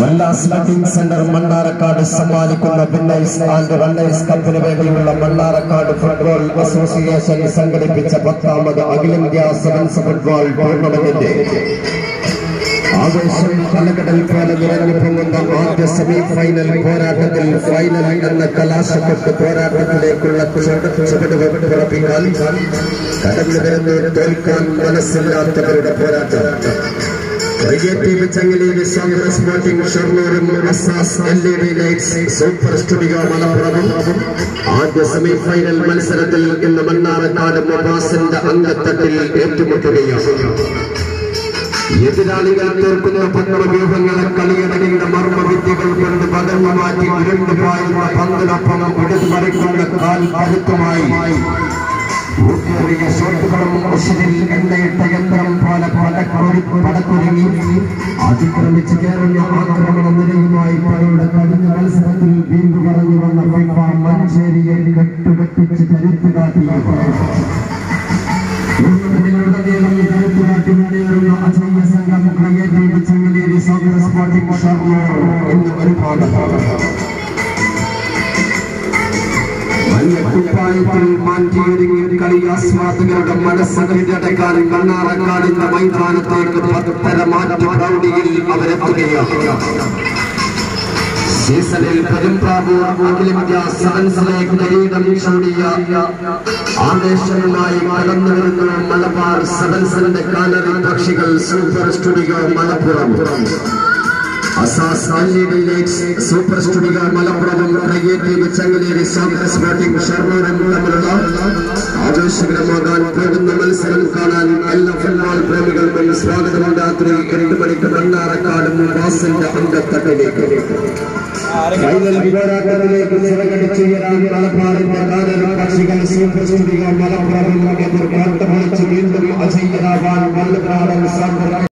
Sledding Center Mandarakad സമ്മാനിക്കുന്ന winners and runners കപ്പിന് വേണ്ടിയുള്ള മണ്ണാർക്കാട് ഫുട്ബോൾ അസോസിയേഷൻ സംഘടിപ്പിച്ച 10ാമത് അഖിലേന്ത്യാ സെവൻസ് ഫുട്ബോൾ ടൂർണമെന്റിന്റെ ആവേശം കലകടൽ പോലെ നിറഞ്ഞു പൊങ്ങുന്ന ആദ്യ സെമി ഫൈനൽ പോരാട്ടത്തിൽ ഫൈനൽ എന്ന കലാശക്കൊട്ട് പോരാട്ടത്തിലേക്കുള്ള ചുവടുവെപ്പിക്കാൻ കടന്നു വരുന്ന തോൽക്കാൻ മനസ്സില്ലാത്തവരുടെ പോരാട്ടം. Creative Changalili Sangha Sporting Sharnorum Assas LED Lights Super Studio Malappuram ആദ്യ സെമി ഫൈനൽ മത്സരത്തിൽ ഇന്ന് മണ്ണാർക്കാട് മൊബാസിന്റെ അംഗത്തട്ടിൽ ഏറ്റുമുട്ടുകയാണ്. എതിരാളികൾ തീർക്കുന്ന പന്ത്രവ്യൂഹങ്ങളെ കളിയടങ്ങിയ മർമ്മവിദ്യകൾ കൊണ്ട് പകർന്നു മാറ്റി ഉരുണ്ടു പായുന്ന പന്തിനൊപ്പം ഇടതുമറിക്കുന്ന കാൽ കരുത്തുമായി ഷോട്ടുകളും ഉശിരിൽ എണ്ണയിട്ട യന്ത്രം പോലെ പടക്കുരുങ്ങി അതിക്രമിച്ച് കയറുന്ന ആക്രമണ നിരയുമായി പടയുടെ കഴിഞ്ഞ മത്സരത്തിൽ വീണ്ടു പറഞ്ഞു വന്ന ഫിഫ മഞ്ചേരിയെ കെട്ടുകെട്ടിച്ച് കരുത്തു കാട്ടിയ അജയ്യ സംഘം ക്രിയേറ്റീവ് ചങ്ങലേരി സൗകര്യ സ്പോർട്ടിംഗ് ഷർണൂർ എന്നിവർ കുപ്പായത്തിൽ മാറ്റിയൊരുങ്ങിയ കളി ആസ്വാദകരുടെ മനസ്സ് കീഴടക്കാൻ മണ്ണാർക്കാടിന്റെ മൈതാനത്തേക്ക് 10 മാറ്റ പ്രൗഢിയിൽ അവരെത്തുകയാണ്. സീസണിൽ പെരുമ്പാവൂർ അഖിലേന്ത്യാ സെവൻസിലേക്ക് കിരീടം ചൂടിയ ആവേശവുമായി കടന്നു വരുന്ന മലബാർ സെവൻസിന്റെ കാലറി പക്ഷികൾ super studio Malappuram. Assas LED Lights Super Studio Malappuram Creative Changalili Sangha Sporting Sharnorum തമ്മിലുള്ള ആവേശകരമാകാൻ പോകുന്ന മത്സരം കാണാൻ എല്ലാ ഫുട്ബോൾ പ്രേമികൾക്കും സ്വാഗതം. രാത്രി 8 മണിക്ക് മണ്ണാർക്കാട് മൊബാസിന്റെ അംഗത്തട്ടിലേക്ക് ഫൈനൽ പോരാട്ടത്തിലേക്ക് ചിറകടിച്ചുയരാൻ മലബാറിന്റെ കാലറി പക്ഷികൾ സൂപ്പർ സ്റ്റുഡിയോ മലപ്പുറം എതിർ കാട്ടമണിച്ച് വീണ്ടും അജയ്യരാവാൻ മലബാറൻ സാമ്പർ